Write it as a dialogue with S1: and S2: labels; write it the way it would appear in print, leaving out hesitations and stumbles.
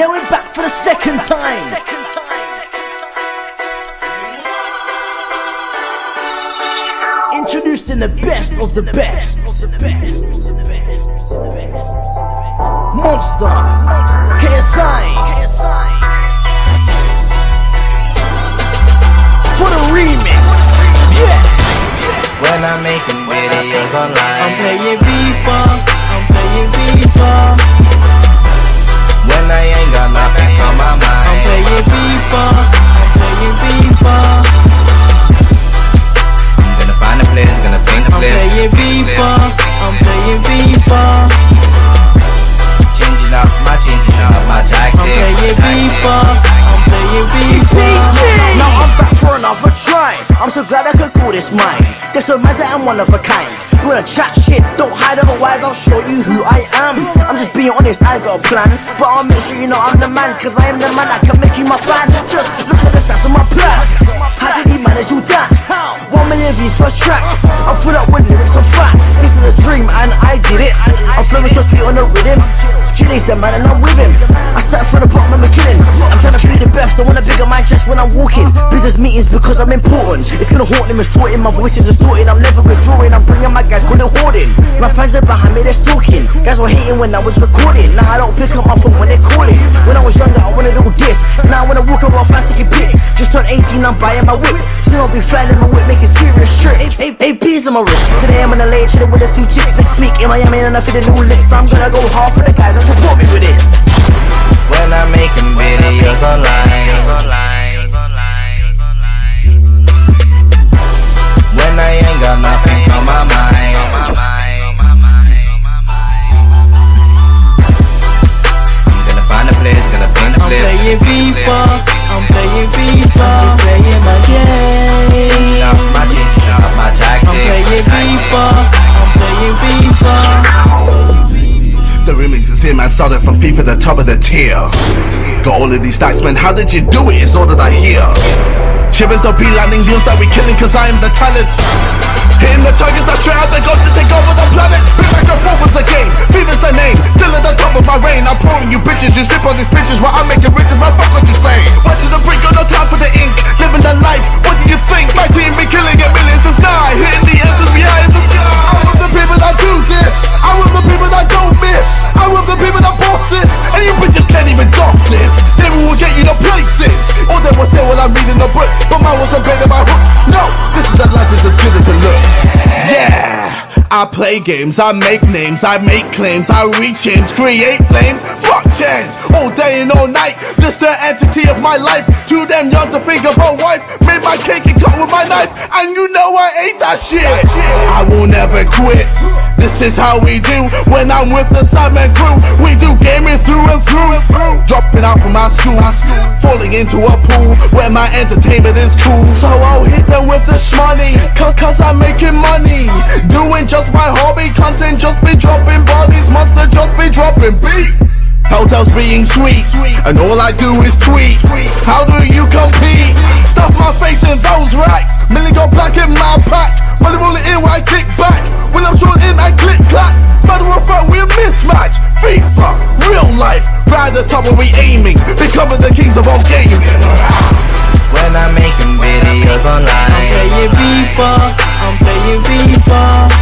S1: Yeah, we're back for the second time. Introducing the best of the best. Monster, KSI, for the remix. Yeah.
S2: When I'm making videos online,
S3: I'm playing FIFA, I'm playing FIFA.
S2: When I ain't got nothing on my mind,
S3: I'm playing FIFA, I'm playing FIFA.
S2: I'm gonna find a place, gonna think
S3: I'm
S2: slip.
S3: playing FIFA, I'm playing FIFA.
S2: Changing up my tactics.
S3: I'm playing FIFA, I'm playing FIFA.
S1: Now I'm back for another try. I'm so glad I could call this mine. There's a man that I'm one of a kind. You wanna chat shit, don't hide, otherwise I'll show you who I am. I'm just being honest, I ain't got a plan, but I'll make sure you know I'm the man, cause I am the man that can make you my fan. Just look at the stats on my plan. How did he manage all that? 1 million views first track. I'm full up with lyrics on fat. This is a dream and I did it. I'm flowing so sweet on the rhythm. G-Day's the man and I'm with him. I started from the bottom and we're killing. I'm trying to be the best, I wanna big up my chest when I'm walking. Business meetings because I'm important. It's gonna haunt them, it's distorting, my voice is distorted. I'm never withdrawing, I'm bringing my guys, call it hoarding. My fans are behind me, they're stalking. Guys were hating when I was recording. Now I don't pick up my phone when they're calling. When I was younger I wanted all this. Now I wanna walk around fast taking pics. Just turned 18, I'm buying my whip. Soon I'll be flying in my whip, making serious trips. AP's on my wrist. Today I'm gonna lay chillin' with a few chicks. Next week in Miami and I'm feeling new licks. I'm gonna go hard for the guys that support me with this.
S2: When I'm making videos online, when I ain't got nothing on my mind, I'm gonna find a place, gonna think
S3: I'm
S2: slip.
S3: playing FIFA, I'm playing FIFA. I'm playing my game.
S2: Changing up my tactics.
S3: I'm playing FIFA, I'm playing FIFA.
S4: The remix is here, man. Started from FIFA, the top of the tier. Got all of these stacks, man. How did you do it? Is all that I hear. Chivers OP landing deals that we killing, cause I am the talent. Hitting the targets that straight out the go to take over the planet. Bring back and forth with the game. FIFA's the name. Still at the top of my reign. I'm pouring you bitches. You slip on these bitches while I'm making riches. Man, fuck what you say. Went to the brink, got no time for the ink. Living the life. What do you think? My team be killing it, millions to sky. Hitting the answers behind the sky. I love the people that do this. I love the people that don't miss. I love the people that boss this. And you bitches can't even doff this. They will get you to places. All they will say when I'm reading the books. But mine wasn't better by hooks. No, this is the life is as good as it looks. Yeah, I play games, I make names, I make claims, I reach ends, create flames, fuck chance, all day and all night. This the entity of my life. Too damn young to think of a wife. Made my cake and cut with my knife, and you know I ate that shit. I will never quit. This is how we do when I'm with the Sidemen crew. We do gaming through and through. Dropping out from my school, falling into a pool where my entertainment is cool. So I'll hit them with the shmoney, cause I'm making money. Doing just my hobby, content just be dropping bodies. Monster just be dropping beat. Hotels being sweet, and all I do is tweet. How do you compete? Stuff my face in those racks. Millie go black in my pack. When I roll it in, when I kick back. When I'm rolling in, I click clack. Matter of fact, we're a mismatch. FIFA, real life, right at the top where we aiming. Becoming the kings of all gaming.
S2: When I'm making videos online,
S3: I'm playing FIFA, I'm playing FIFA.